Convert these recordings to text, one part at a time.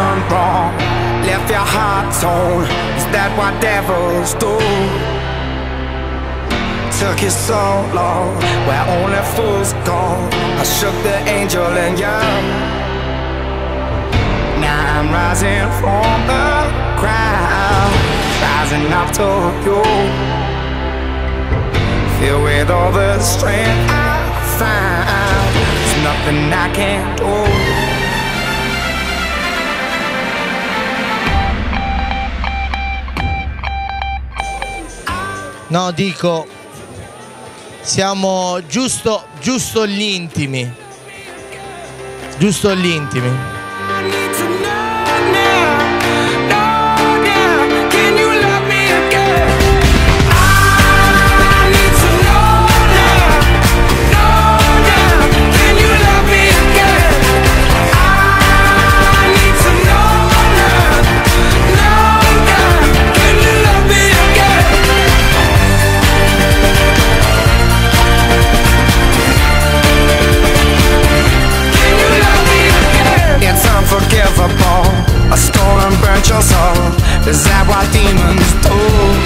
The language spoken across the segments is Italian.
done wrong, left your heart torn. Is that what devils do? Took you so long, where only fools go. I shook the angel in you. Now I'm rising from the ground, rising up to you. Filled with all the strength I found, there's nothing I can't do. No, dico, siamo giusto gli intimi. Giusto gli intimi. I stole and burnt your soul. Is that what demons do?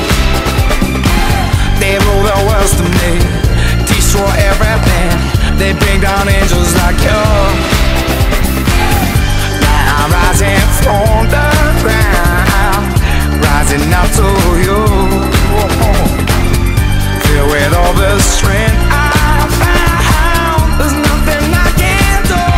They rule the world to me, destroy everything. They bring down angels like you. Now I'm rising from the ground, rising up to you. Filled with all the strength I found, there's nothing I can't do.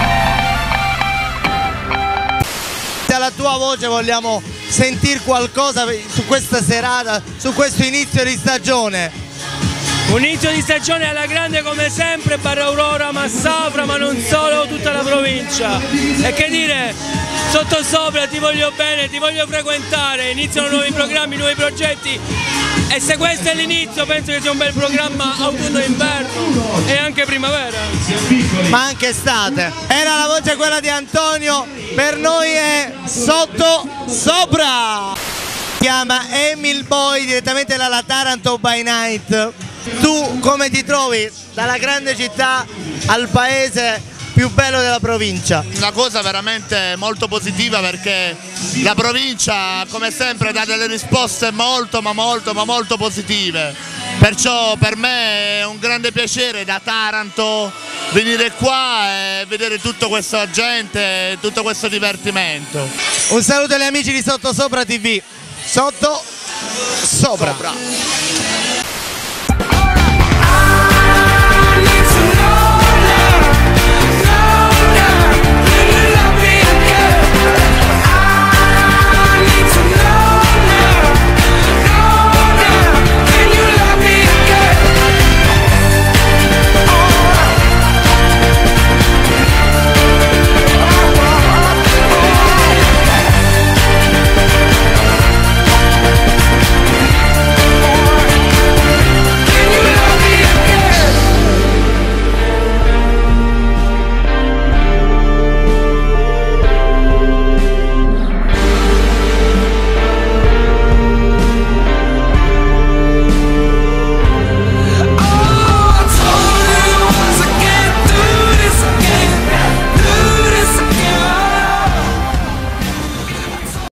Alla tua voce vogliamo sentire qualcosa su questa serata, su questo inizio di stagione. Un inizio di stagione alla grande come sempre, Barra Aurora, Massafra, ma non solo, tutta la provincia. E che dire, Sottosopra, ti voglio bene, ti voglio frequentare, iniziano nuovi programmi, nuovi progetti. E se questo è l'inizio, penso che sia un bel programma autunno e inverno e anche primavera. Ma anche estate. Era la voce quella di Antonio, per noi è Sottosopra. Si chiama Emil Boy, direttamente dalla Taranto by Night. Tu come ti trovi dalla grande città al paese più bello della provincia? Una cosa veramente molto positiva, perché la provincia come sempre dà delle risposte molto positive, perciò per me è un grande piacere da Taranto venire qua e vedere tutta questa gente, tutto questo divertimento. Un saluto agli amici di Sottosopra TV. Sottosopra.